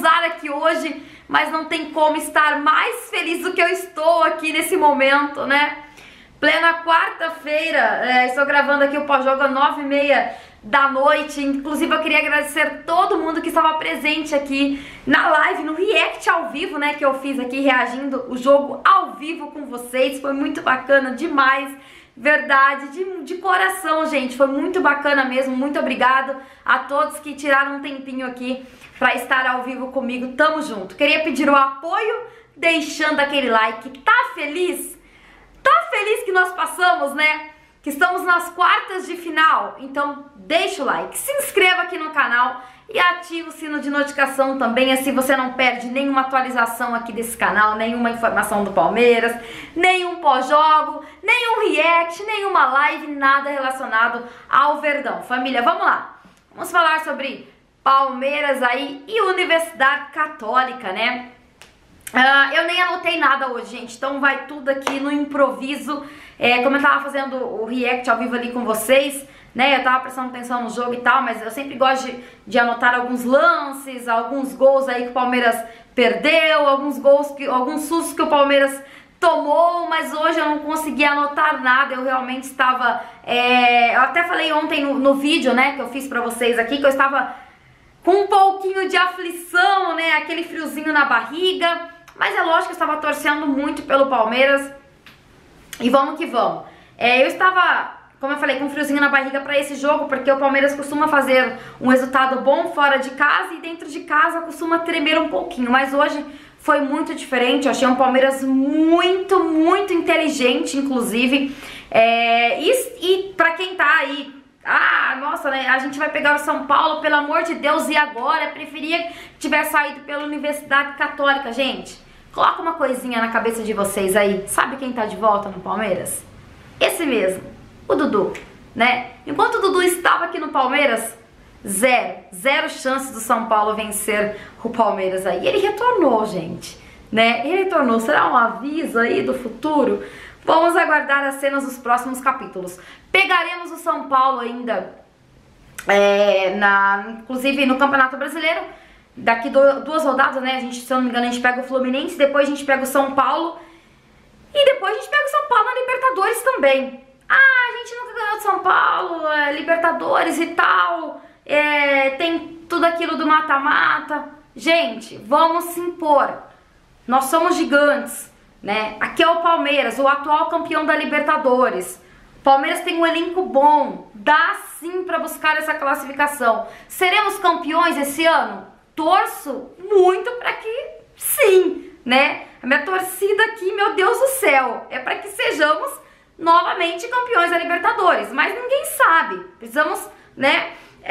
azar aqui hoje, mas não tem como estar mais feliz do que eu estou aqui nesse momento, né? Plena quarta-feira, estou gravando aqui o pós-jogo às 9h30 da noite. Inclusive eu queria agradecer todo mundo que estava presente aqui na live, no react ao vivo, né, que eu fiz aqui reagindo o jogo ao vivo com vocês. Foi muito bacana demais, verdade, de coração, gente, foi muito bacana mesmo. Muito obrigado a todos que tiraram um tempinho aqui para estar ao vivo comigo. Tamo junto. Queria pedir o apoio deixando aquele like. Tá feliz? Tá feliz que nós passamos, né? Que estamos nas quartas de final. Então deixa o like, se inscreva aqui no canal e ativa o sino de notificação também, assim você não perde nenhuma atualização aqui desse canal, nenhuma informação do Palmeiras, nenhum pós-jogo, nenhum react, nenhuma live, nada relacionado ao Verdão. Família, vamos lá. Vamos falar sobre Palmeiras aí e Universidade Católica, né? Eu nem anotei nada hoje, gente, então vai tudo aqui no improviso. Como eu tava fazendo o react ao vivo ali com vocês, né, eu tava prestando atenção no jogo e tal, mas eu sempre gosto de anotar alguns lances, alguns gols aí que o Palmeiras perdeu, alguns sustos que o Palmeiras tomou, mas hoje eu não consegui anotar nada. Eu realmente estava, eu até falei ontem no vídeo, né, que eu fiz pra vocês aqui, que eu estava com um pouquinho de aflição, né, aquele friozinho na barriga. Mas é lógico que eu estava torcendo muito pelo Palmeiras. E vamos que vamos. Eu estava, como eu falei, com um friozinho na barriga para esse jogo, porque o Palmeiras costuma fazer um resultado bom fora de casa e dentro de casa costuma tremer um pouquinho. Mas hoje foi muito diferente. Eu achei um Palmeiras muito, muito inteligente, inclusive. E para quem tá aí, nossa, né, a gente vai pegar o São Paulo, pelo amor de Deus, e agora? Eu preferia que tivesse saído pela Universidade Católica, gente. Coloca uma coisinha na cabeça de vocês aí. Sabe quem tá de volta no Palmeiras? Esse mesmo, o Dudu, né? Enquanto o Dudu estava aqui no Palmeiras, zero chances do São Paulo vencer o Palmeiras aí. Ele retornou, gente, né? Ele retornou. Será um aviso aí do futuro? Vamos aguardar as cenas dos próximos capítulos. Pegaremos o São Paulo ainda, inclusive no Campeonato Brasileiro. Daqui duas rodadas, né? Se eu não me engano, a gente pega o Fluminense, depois a gente pega o São Paulo e depois a gente pega o São Paulo na Libertadores também. A gente nunca ganhou de São Paulo, Libertadores e tal, tem tudo aquilo do mata-mata. Gente, vamos se impor. Nós somos gigantes, né? Aqui é o Palmeiras, o atual campeão da Libertadores. Palmeiras tem um elenco bom, dá sim pra buscar essa classificação. Seremos campeões esse ano? Torço muito para que sim, né? A minha torcida aqui, meu Deus do céu, é para que sejamos novamente campeões da Libertadores, mas ninguém sabe. Precisamos, né,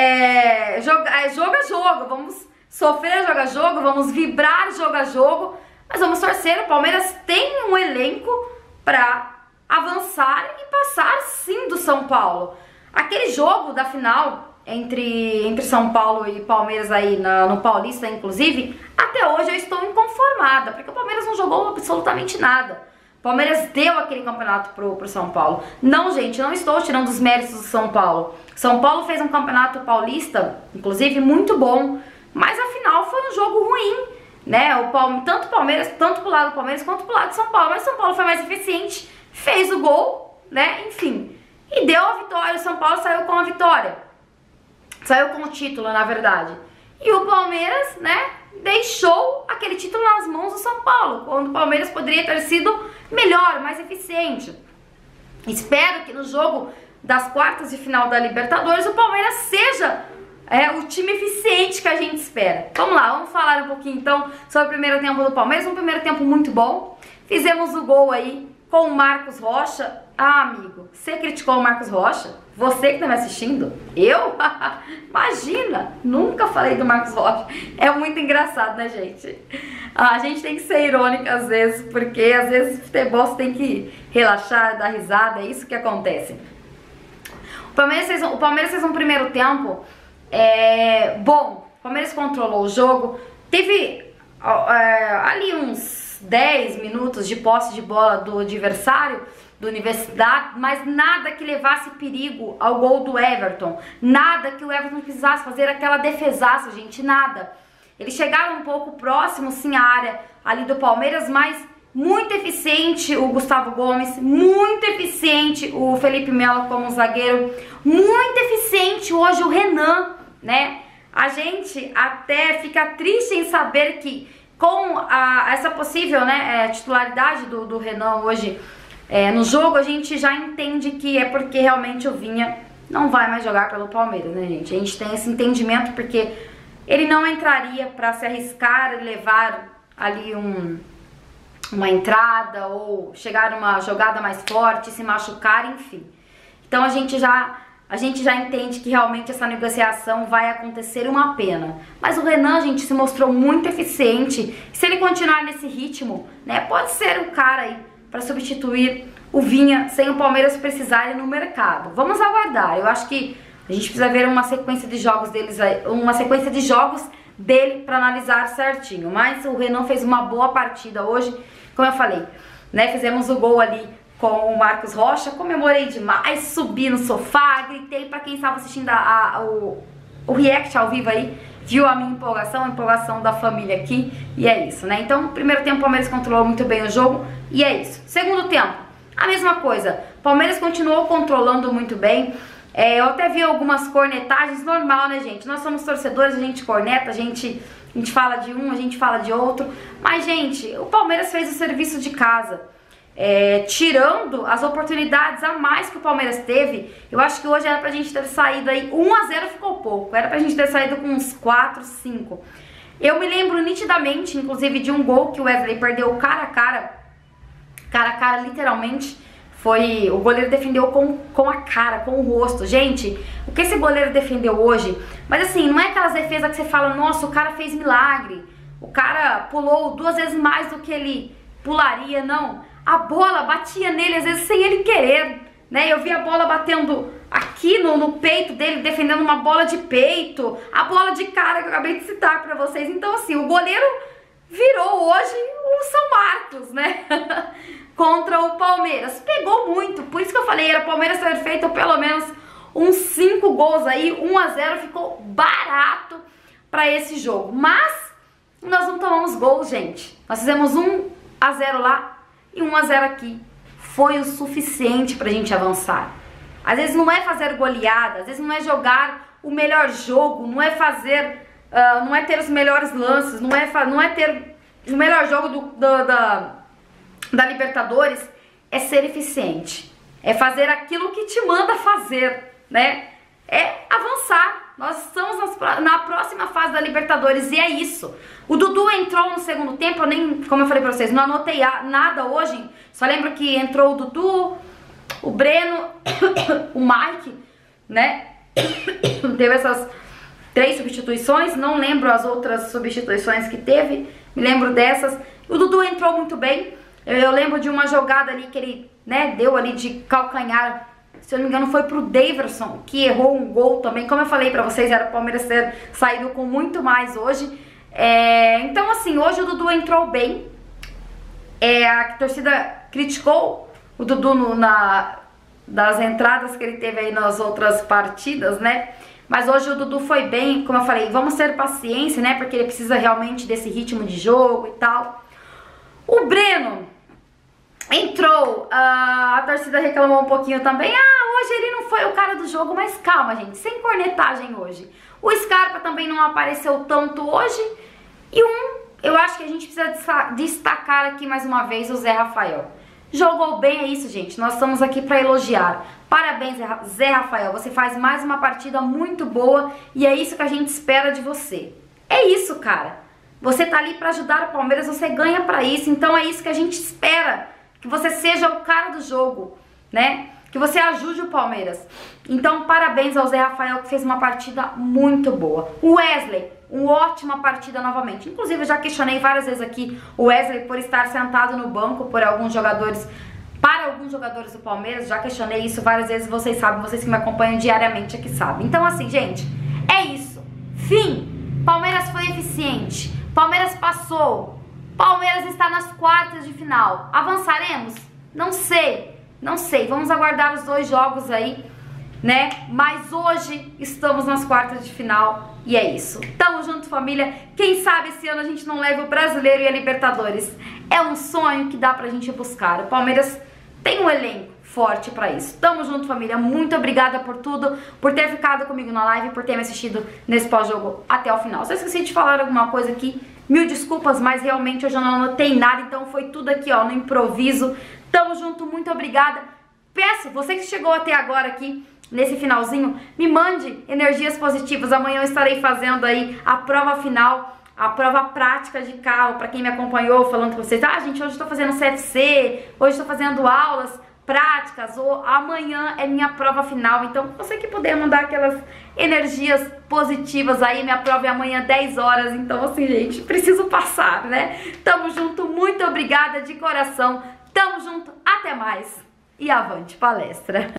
jogo a jogo, vamos sofrer jogo a jogo, vamos vibrar jogo a jogo, mas vamos torcer. O Palmeiras tem um elenco para avançar e passar sim do São Paulo. Aquele jogo da final entre São Paulo e Palmeiras aí no Paulista, inclusive, até hoje eu estou inconformada, porque o Palmeiras não jogou absolutamente nada. O Palmeiras deu aquele campeonato pro São Paulo. Não, gente, não estou tirando os méritos do São Paulo. São Paulo fez um campeonato paulista, inclusive, muito bom, mas afinal foi um jogo ruim, né? Tanto Palmeiras, tanto pro lado do Palmeiras quanto pro lado de São Paulo. Mas São Paulo foi mais eficiente, fez o gol, né? Enfim, e deu a vitória. O São Paulo saiu com a vitória. Saiu com o título, na verdade. E o Palmeiras, né, deixou aquele título nas mãos do São Paulo, quando o Palmeiras poderia ter sido melhor, mais eficiente. Espero que no jogo das quartas de final da Libertadores o Palmeiras seja o time eficiente que a gente espera. Vamos lá, vamos falar um pouquinho então sobre o primeiro tempo do Palmeiras. Um primeiro tempo muito bom. Fizemos o gol aí com o Marcos Rocha. Amigo, você criticou o Marcos Rocha? Você que tá me assistindo? Eu? Imagina, nunca falei do Marcos Rocha. É muito engraçado, né, gente? A gente tem que ser irônica às vezes, porque às vezes futebol você tem que relaxar, dar risada, é isso que acontece. O Palmeiras fez um primeiro tempo bom. O Palmeiras controlou o jogo. Teve ali uns 10 minutos de posse de bola do adversário, do Universidade, mas nada que levasse perigo ao gol do Everton, nada que o Everton precisasse fazer aquela defesaça, gente, nada. Eles chegaram um pouco próximo, sim, à área ali do Palmeiras, mas muito eficiente o Gustavo Gomes, muito eficiente o Felipe Melo como zagueiro, muito eficiente hoje o Renan, né? A gente até fica triste em saber que com essa possível, né, titularidade do Renan hoje no jogo, a gente já entende que é porque realmente o Vinha não vai mais jogar pelo Palmeiras, né, gente? A gente tem esse entendimento porque ele não entraria para se arriscar e levar ali uma entrada ou chegar numa jogada mais forte, se machucar, enfim. Então a gente já entende que realmente essa negociação vai acontecer, uma pena. Mas o Renan, gente, se mostrou muito eficiente. Se ele continuar nesse ritmo, né, pode ser um cara aí para substituir o Vinha sem o Palmeiras precisar ir no mercado. Vamos aguardar. Eu acho que a gente precisa ver uma sequência de jogos dele para analisar certinho. Mas o Renan fez uma boa partida hoje, como eu falei, né? Fizemos o gol ali com o Marcos Rocha, comemorei demais, subi no sofá, gritei para quem estava assistindo o react ao vivo aí, viu a minha empolgação, a empolgação da família aqui, e é isso, né? Então, primeiro tempo o Palmeiras controlou muito bem o jogo, e é isso. Segundo tempo, a mesma coisa, Palmeiras continuou controlando muito bem. Eu até vi algumas cornetagens, normal, né, gente? Nós somos torcedores, a gente corneta, a gente fala de um, a gente fala de outro. Mas, gente, o Palmeiras fez o serviço de casa. Tirando as oportunidades a mais que o Palmeiras teve, eu acho que hoje era pra gente ter saído aí, 1-0 ficou pouco, era pra gente ter saído com uns 4, 5. Eu me lembro nitidamente, inclusive, de um gol que o Wesley perdeu cara a cara, literalmente. Foi, o goleiro defendeu com a cara, com o rosto. Gente, o que esse goleiro defendeu hoje? Mas assim, não é aquelas defesas que você fala, nossa, o cara fez milagre, o cara pulou 2 vezes mais do que ele pularia, não. A bola batia nele, às vezes, sem ele querer, né? Eu vi a bola batendo aqui no peito dele, defendendo uma bola de peito, a bola de cara que eu acabei de citar pra vocês. Então, assim, o goleiro virou hoje o São Marcos, né? Contra o Palmeiras. Pegou muito, por isso que eu falei, era o Palmeiras ter feito pelo menos uns 5 gols aí, 1-0, ficou barato pra esse jogo. Mas nós não tomamos gols, gente. Nós fizemos 1-0 lá e 1-0 aqui. Foi o suficiente pra gente avançar. Às vezes não é fazer goleada, às vezes não é jogar o melhor jogo, não é fazer, não é ter os melhores lances, não é ter o melhor jogo da Libertadores, é ser eficiente, é fazer aquilo que te manda fazer, né? É avançar. Nós estamos na próxima fase da Libertadores e é isso. O Dudu entrou no segundo tempo, eu nem, como eu falei pra vocês, não anotei nada hoje, só lembro que entrou o Dudu, o Breno, o Mike, né? Teve essas 3 substituições, não lembro as outras substituições que teve, me lembro dessas. O Dudu entrou muito bem. Eu lembro de uma jogada ali que ele, né, deu ali de calcanhar, se eu não me engano foi pro Daverson, que errou um gol também. Como eu falei pra vocês, era o Palmeiras ter saído com muito mais hoje. Então assim, hoje o Dudu entrou bem. A torcida criticou o Dudu das entradas que ele teve aí nas outras partidas, né? Mas hoje o Dudu foi bem, como eu falei, vamos ter paciência, né? Porque ele precisa realmente desse ritmo de jogo e tal. O Breno entrou, a torcida reclamou um pouquinho também. Hoje ele não foi o cara do jogo, mas calma, gente, sem cornetagem hoje. O Scarpa também não apareceu tanto hoje. E eu acho que a gente precisa destacar aqui mais uma vez o Zé Rafael. Jogou bem, é isso, gente, nós estamos aqui para elogiar. Parabéns, Zé Rafael, você faz mais uma partida muito boa e é isso que a gente espera de você. É isso, cara. Você tá ali para ajudar o Palmeiras, você ganha para isso, então é isso que a gente espera, que você seja o cara do jogo, né? Que você ajude o Palmeiras. Então, parabéns ao Zé Rafael, que fez uma partida muito boa. O Wesley, uma ótima partida novamente. Inclusive, eu já questionei várias vezes aqui o Wesley por estar sentado no banco para alguns jogadores do Palmeiras. Já questionei isso várias vezes, vocês sabem, vocês que me acompanham diariamente aqui sabem. Então, assim, gente, é isso. Fim. Palmeiras foi eficiente. Palmeiras passou. Palmeiras está nas quartas de final. Avançaremos? Não sei. Não sei. Vamos aguardar os 2 jogos aí né? Mas hoje estamos nas quartas de final e é isso. Tamo junto, família. Quem sabe esse ano a gente não leva o Brasileiro e a Libertadores. É um sonho que dá pra gente buscar. O Palmeiras tem um elenco forte pra isso. Tamo junto, família. Muito obrigada por tudo, por ter ficado comigo na live, por ter me assistido nesse pós-jogo até o final. Se eu esqueci de falar alguma coisa aqui, mil desculpas, mas realmente eu já não anotei nada, então foi tudo aqui, ó, no improviso. Tamo junto, muito obrigada. Peço, você que chegou até agora aqui, nesse finalzinho, me mande energias positivas. Amanhã eu estarei fazendo aí a prova final, a prova prática de carro, pra quem me acompanhou, falando com vocês, ah, gente, hoje eu tô fazendo CFC, hoje eu tô fazendo aulas práticas, ou amanhã é minha prova final. Então, você que puder mandar aquelas energias positivas aí, minha prova é amanhã 10 horas, então assim, gente, preciso passar, né? Tamo junto, muito obrigada de coração, tamo junto, até mais e avante palestra!